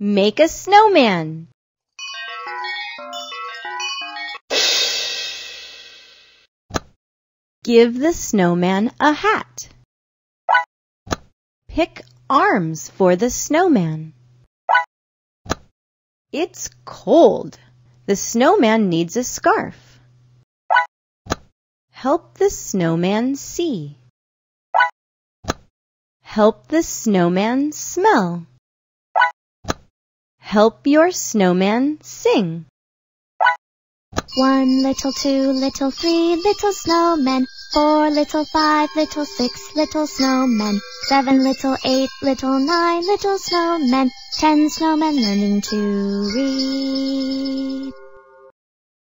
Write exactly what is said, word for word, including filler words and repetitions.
Make a snowman. Give the snowman a hat. Pick arms for the snowman. It's cold. The snowman needs a scarf. Help the snowman see. Help the snowman smell. Help your snowman sing. One little, two little, three little snowmen. Four little, five little, six little snowmen. Seven little, eight little, nine little snowmen. Ten snowmen learning to read.